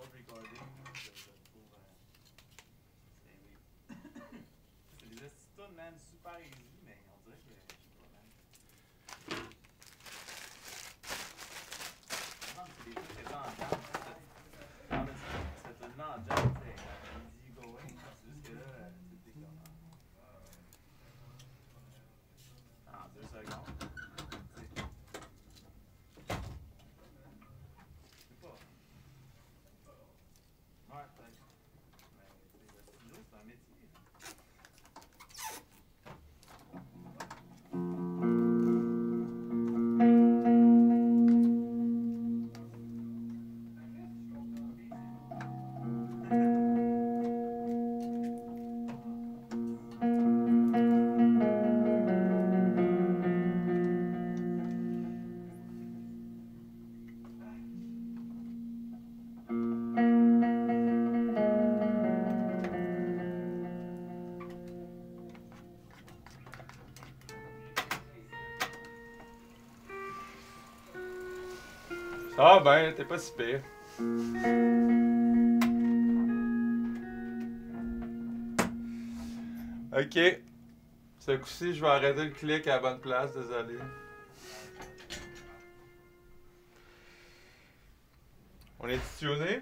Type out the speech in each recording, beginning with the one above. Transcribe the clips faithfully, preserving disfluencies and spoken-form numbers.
recording, je, je trouve. Euh, c'est oui. C'est des astuces, man, super easy, mais on dirait que je sais pas, man. Non, c'est des trucs que t'as en jam. Non, mais cette tune-là en jam, c'est easy going. C'est juste que là, c'était comme. En deux secondes. C'est pas. Ouais, peut-être. Mais le stylo, c'est un métier. Ça va bien, t'es pas si pire. Ok. Ce coup-ci, je vais arrêter le clic à la bonne place, désolé. On est tuné?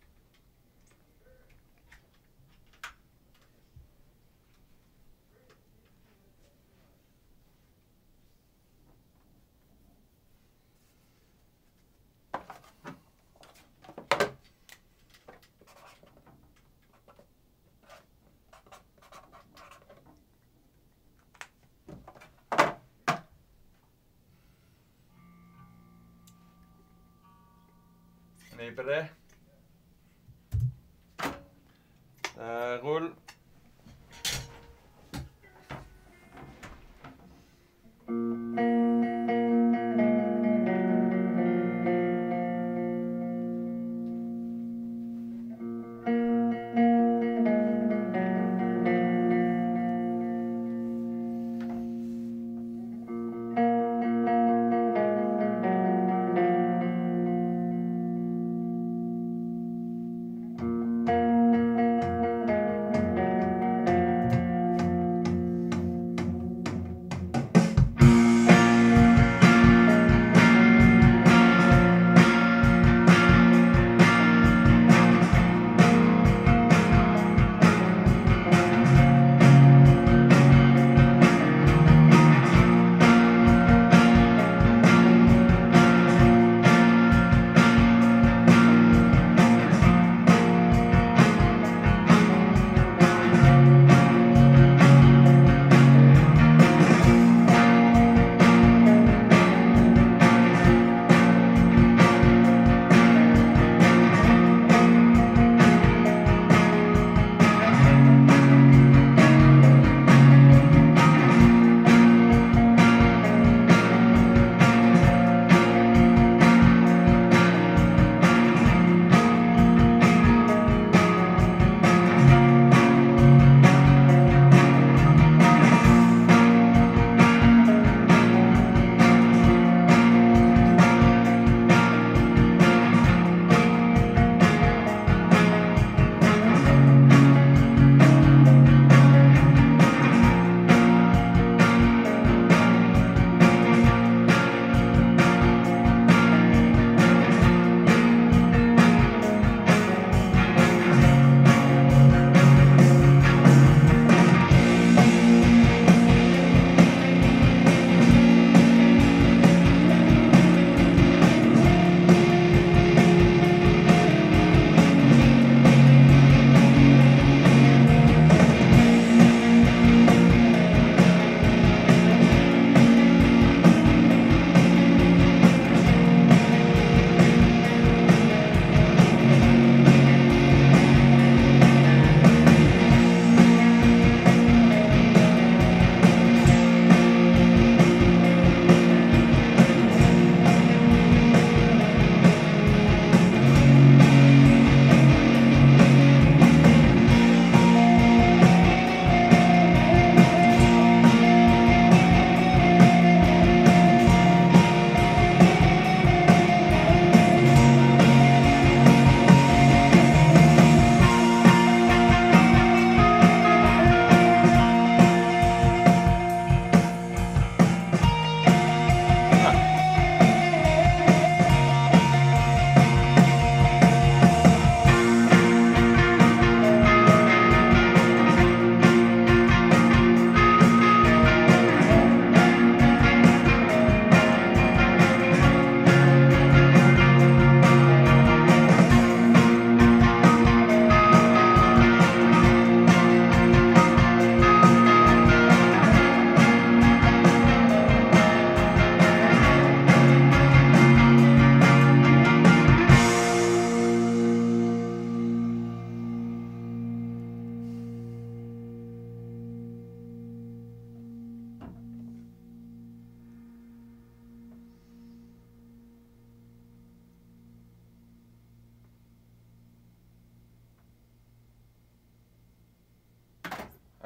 On est prêt? Ça roule.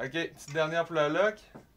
Ok, petite dernière pour la lock.